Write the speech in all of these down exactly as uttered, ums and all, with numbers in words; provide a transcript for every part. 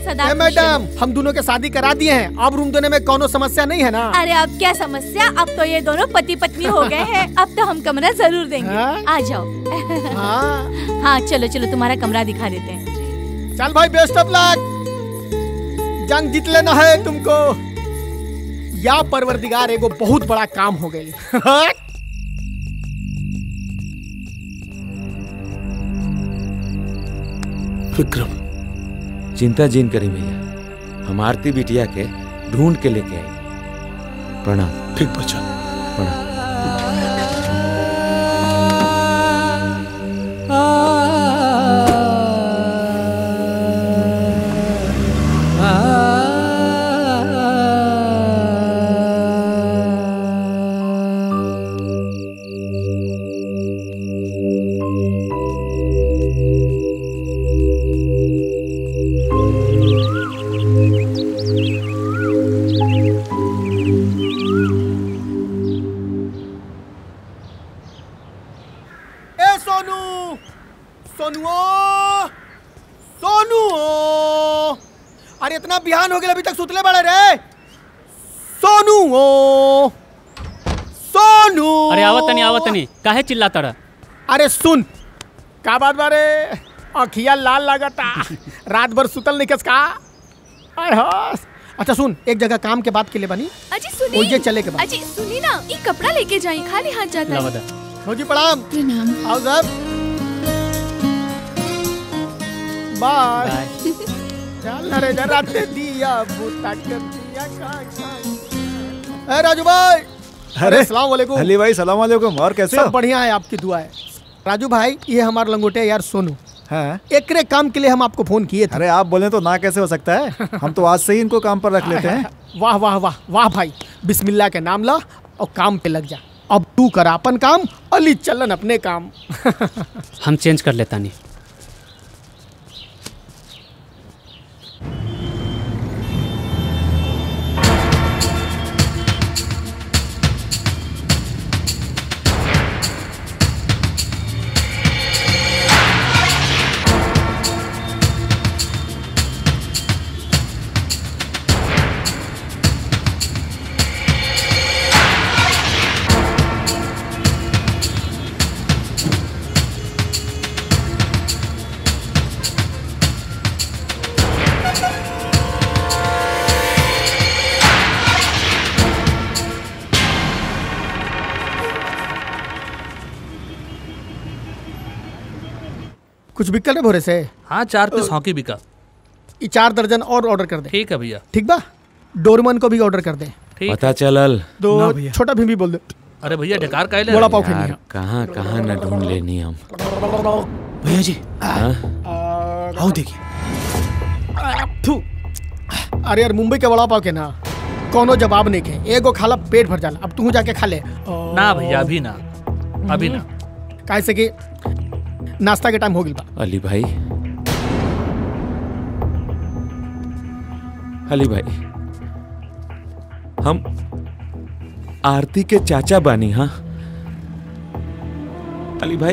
सदा। मैडम, हम दोनों के शादी करा दिए हैं, अब रूम देने में कोनो समस्या नहीं है ना? अरे अब क्या समस्या, अब तो ये दोनों पति पत्नी हो गए हैं। अब तो हम कमरा जरूर देंगे। हाँ? आ जाओ। हाँ हाँ चलो चलो तुम्हारा कमरा दिखा देते हैं। चल भाई, बेस्ट ऑफ लक। जंग जीत लेना है तुमको। या परवरदिगार, एगो बहुत बड़ा काम हो गई। विक्रम, चिंता जिन करी भैया, हम आरती बिटिया के ढूंढ के लेके आई। प्रणाम। ठीक बच्चा, प्रणाम। बिहान हो गया, अभी तक सुतले बड़े रे। सोनू ओ सोनू। अरे आवतनी आवतनी, काहे चिल्लाता रहा? अरे सुन, का बात बारे, अखिया लाल लागता, रात भर सुतल निकस का। अच्छा सुन, एक जगह काम के बात के लिए बनी। अजी सुनी, ओजे चले के बाद। अजी सुनी ना, ये कपड़ा लेके जाई, खाली हाथ जाता है। भौजी प्रणाम। प्रणाम। आओ साहब। बाय। चल रे जरा ते दिया बूता कर दिया का का। ए राजू भाई। अरे अस्सलाम वालेकुम। अली भाई सलाम वालेकुम। और कैसे हो? सब बढ़िया है, आपकी दुआ है। राजू भाई, ये हमारा लंगोटे यार सोनू। हाँ? एकरे काम के लिए हम आपको फोन किए थे। अरे आप बोले तो ना कैसे हो सकता है, हम तो आज से ही इनको काम पर रख लेते हैं। वाह वाह वाह वाह भाई, बिस्मिल्लाह के नाम ला और काम पे लग जा। अब तू कर अपन काम, अली चलन अपने काम। हम चेंज कर लेता नहीं। कुछ बिकल है भोरे से? हाँ, चार पीस हॉकी बिका। ये चार दर्जन और ऑर्डर कर दे। ठीक है भैया। ठीक बा, डोरमन को भी ऑर्डर कर दे। पता चलल दो छोटा भीम भी बोल दे। अरे भैया ढकार का ले बड़ा पाव खानी है। कहाँ कहाँ न ढूंढ लेनी हम। भैया जी हाँ? आओ देखिए। अरे यार, मुंबई के वड़ा पाव के ना कोनो जवाब नहीं के, एगो खाला पेट भर जाला। अब तू जाके खा ले। ना भैया, अभी ना, अभी ना। काहे से कि नाश्ता के टाइम हो गइल बा। अली भाई, अली भाई, हम आरती के चाचा बानी। हाँ अली भाई,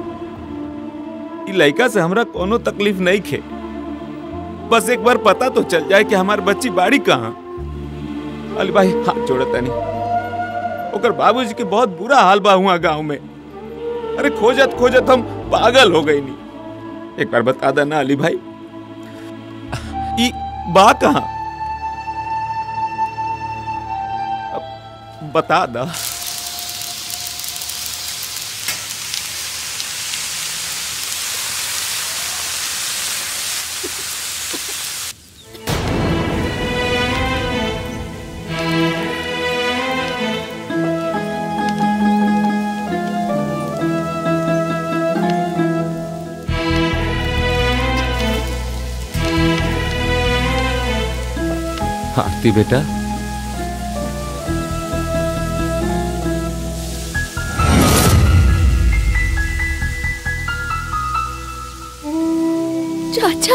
ई लड़का से हमरा कोनो तकलीफ नहीं खे, बस एक बार पता तो चल जाए कि हमारी बच्ची बाड़ी कहाँ। अली भाई हाथ जोड़ता नहीं, ओकर बाबूजी के बहुत बुरा हाल बा हुआ गांव में। अरे खोजत खोजत हम पागल हो गई नहीं। एक बार बता देना अली भाई, ई बा कहाँ, बता दा। आरती बेटा, चाचा,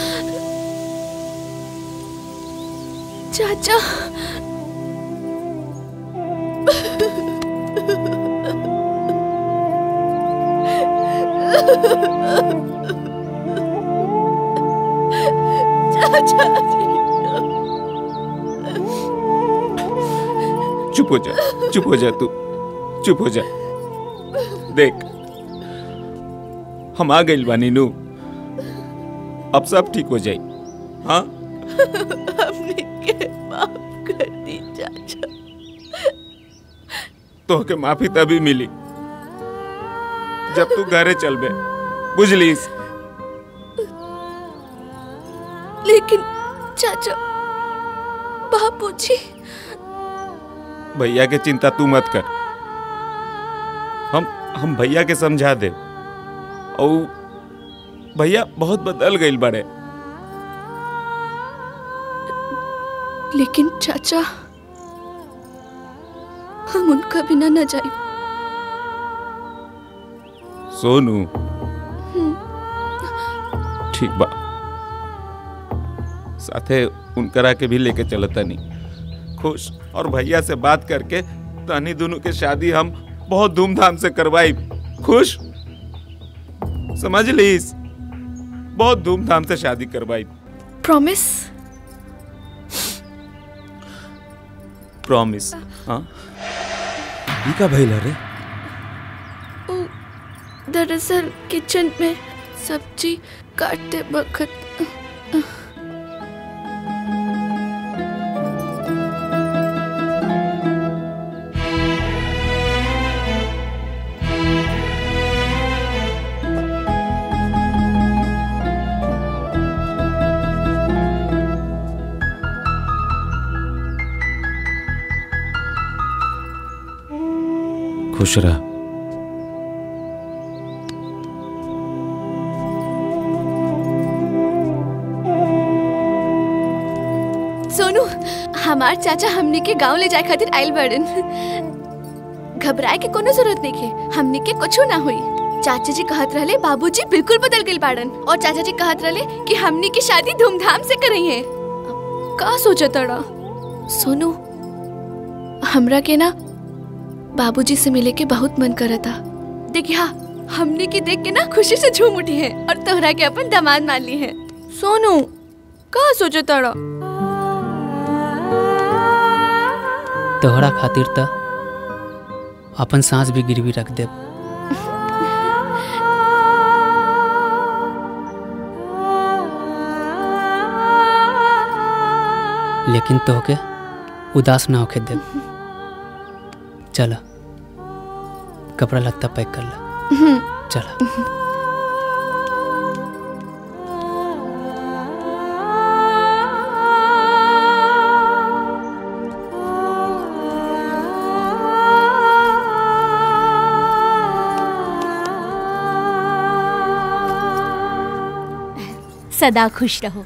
चाचा, चाचा जी। चुप हो जा, चुप हो जा, तू चुप हो जा। देख हम आ गइल बानी नू, अब सब ठीक हो जाई। हाँ हमने के माफ कर दी चाचा। तो के माफी तभी मिली जब तू घरे चलबे, बुझलीस? लेकिन चाचा, बापूजी। भैया के चिंता तू मत कर, हम हम भैया के समझा दे। और भैया बहुत बदल गइल बड़े। लेकिन चाचा, हम उनका बिना न जाए। सोनू ठीक बा, साथे उनकरा के भी लेके चलता नहीं। खुश और भैया से बात करके तानी दोनों के शादी हम बहुत धूमधाम से करवाई। खुश, समझ लीस? बहुत धूमधाम से शादी करवाई। प्रॉमिस? प्रॉमिस। हाँ ये का भइल रे? दरअसल किचन में सब्जी काटते वक्त खुश रह। सोनू, हमार चाचा हमने के गांव ले जाए खातिर आइल बड़न। घबराए के कोनो जरूरत नहीं है, हमने के कुछ ना हुई। चाचा जी कहत रहले बाबूजी बिल्कुल बदल गइल बाड़न, और चाचा जी कहत रहले कि हमने की शादी धूमधाम से करई है। का सोचा तड़ा? सोनू, हमरा के ना बाबूजी से मिले के बहुत मन करता था। देखिए हाँ, हमने की देख के ना खुशी से झूम उठी है और तोहरा के अपन दामाद मान ली है। सोनू, का सोचा तड़ा? तोहरा खातिर त अपन सांस भी गिरवी रख दे। लेकिन तोहके उदास ना होके दे। चला कपड़ा लगता पैक कर ला। चला। सदा खुश रहो।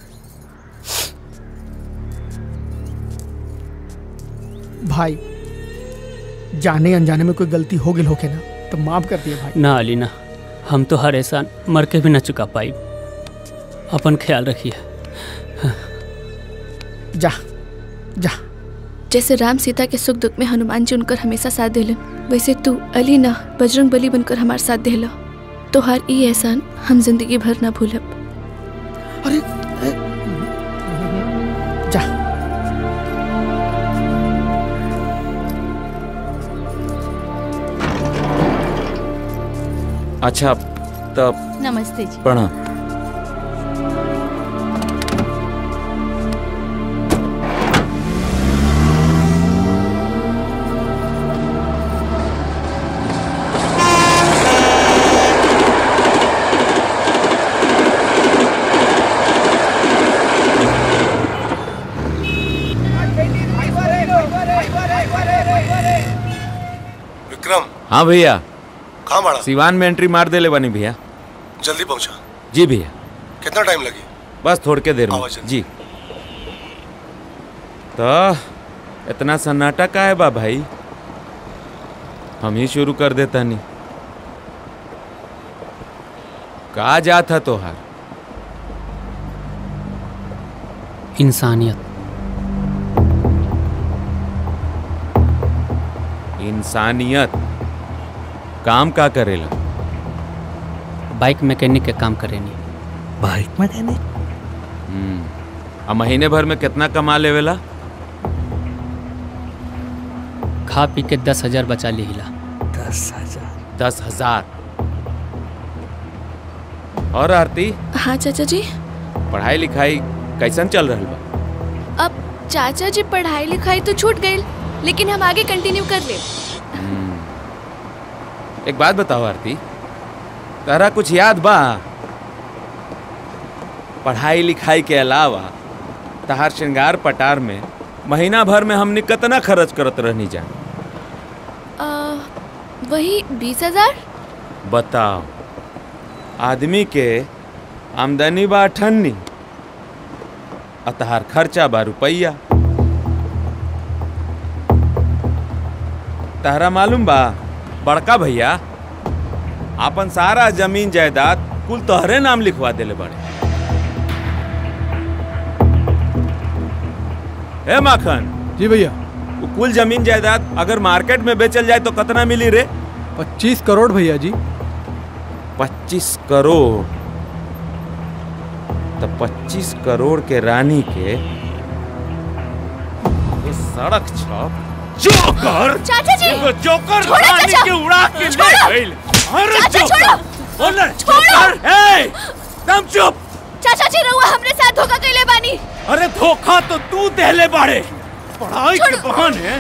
भाई, जाने अनजाने में कोई गलती हो गई होके ना तो माफ कर दिए भाई। ना अली ना, हम तो हर एहसान मर के भी ना चुका पाई। अपन ख्याल रखिए। जा जा। जैसे राम सीता के सुख दुख में हनुमान जी उनकर हमेशा साथ देलन, वैसे तू अली ना बजरंग बली बनकर हमार साथ देला। तो हर ई एहसान हम जिंदगी भर ना भूलब। अरे जा। अच्छा तब नमस्ते जी। प्रणाम। विक्रम। हाँ भैया। कहाँ बाड़ा? सिवान में एंट्री मार दे ले बनी भैया। जल्दी पहुंचा। जी भैया। कितना टाइम लगे? बस थोड़ के देर में जी। तो इतना सन्नाटा का है बा भाई? हम ही शुरू कर देता नहीं। कहा जाता तोहार? इंसानियत। इंसानियत काम का करेला? बाइक मैकेनिक के काम करेनी। Bike mechanic? हम्म, आ महीने भर में कितना कमा लेवेला? खा पी के दस हजार बचा ली हिला। दस हजार दस हजार और आरती? हाँ चाचा जी। पढ़ाई लिखाई कैसन चल रहा बा? अब चाचा जी पढ़ाई लिखाई तो छूट गई, लेकिन हम आगे कंटिन्यू कर ले। एक बात बताओ आरती, तारा कुछ याद बा? पढ़ाई लिखाई के अलावा तहार श्रृंगार पटार में महीना भर में हमने कितना खर्च करत रहनी जा? आ, वही बीस हजार। बताओ, आदमी के आमदनी बा अठन्नी, अतहार खर्चा बा रुपया। तहरा मालूम बा बड़का भैया आपन सारा जमीन जायदाद कुल तोहरे नाम लिखवा देले बड़े। ए माखन जी भैया, कुल जमीन जायदाद अगर मार्केट में बेचल जाए तो कितना मिली रे? पच्चीस करोड़ भैया जी। पच्चीस करोड़? तो पच्चीस करोड़ के रानी के सड़क छाप जोकर चाचा जी, जोकर छोड़ो रानी चाचा, के उड़ा के ले गइल। अरे चाचा जोकर, छोड़ो, बोले छोड़ो। जोकर, ए तुम चुप। चाचा जी रहुआ हमरे साथ धोखा कइले बानी। अरे धोखा तो तू देले बाड़े, पढ़ाई के बहाने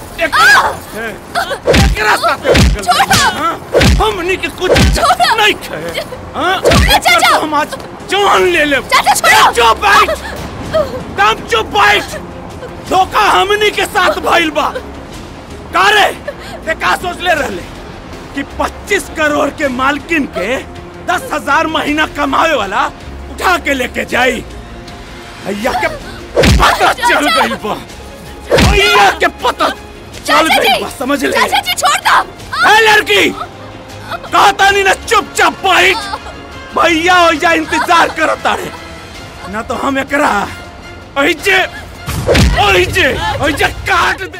एकरा साथे हमनी के कुछ नहीं खे। हां चाचा, हम आज जान ले ले। चाचा छोड़ो। चुप बैठ, तुम चुप बैठ। धोखा हमनी के साथ भइल बा। का रे ते का सोच ले रहले कि पच्चीस करोड़ के मालकिन के दस हजार महीना कमावे वाला उठा के लेके जाई? भैया के पता चल गई बा, भैया के पता चल गई बा, समझ ले। चाचा जी छोड़ दो। ए लड़की, कहता नहीं ना चुपचाप बैठ। भैया हो जा इंतजार करता रे, ना तो हम एकरा ओइजे ओइजे ओइजे काट दे।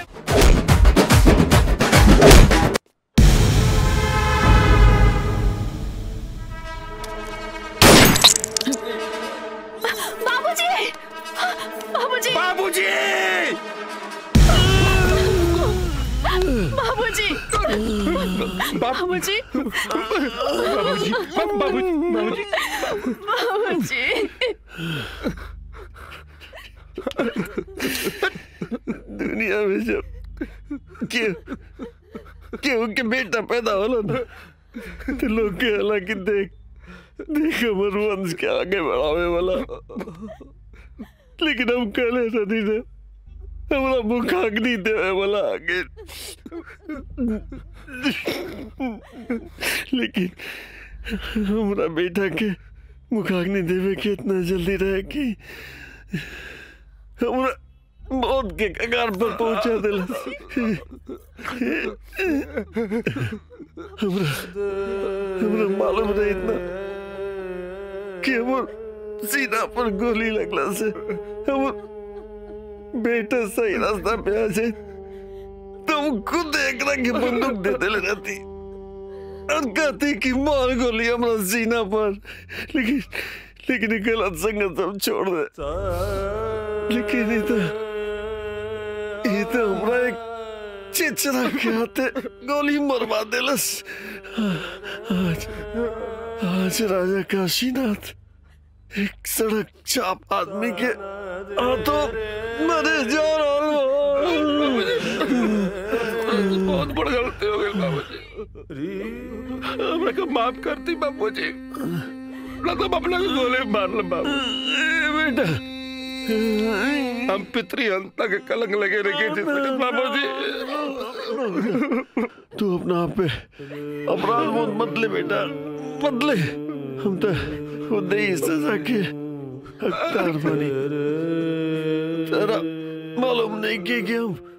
बाबूजी, बाबूजी, बाबूजी, बाबूजी, बाबूजी, बाबूजी, बाबूजी, बाबूजी। दुनिया में जब क्यों क्यों के बेटा पैदा होला ना, तो लोग के हला कि देख देख हमर वंश के आगे बढ़ावे वाला, लेकिन हम कहले नहीं ने हमरा मुखाग्नि देवे वाला आगे। लेकिन हमरा बेटा के मुखाग्नि देवे के इतना जल्दी रहे कि हमरा मौत के कगार पर पहुंचा दिला। हमरा हमरा मालूम नहीं इतना कि हमर सीना पर गोली लगला से हमर बेटा सही रास्ता पे आ जाए, तुम खुद एकरा के बंदूक दे देले रहती और कहती कि मार गोली हमरा सीना पर, लेकिन लेकिन गलत संगत हम छोड़ दे। लेकिन ये तो ये तो हमरा एक चिचरा के हाथे गोली मरवा देलस। आज आज राजा काशीनाथ एक सड़क चाप आदमी के हाथों मरे जा रहा। बहुत बड़ गलती हो गई बाबूजी, हमरा को माफ करती बाबूजी। मतलब अपना को गोली मार ले बाबू। बेटा हम पितृहंता के कलंक लगे रखे जिस बाबूजी। तू अपना आप पे अपराध मत मत ले बेटा, मत ले। हम तो खुद ही सजा के हकदार बनी। तेरा मालूम नहीं कि हम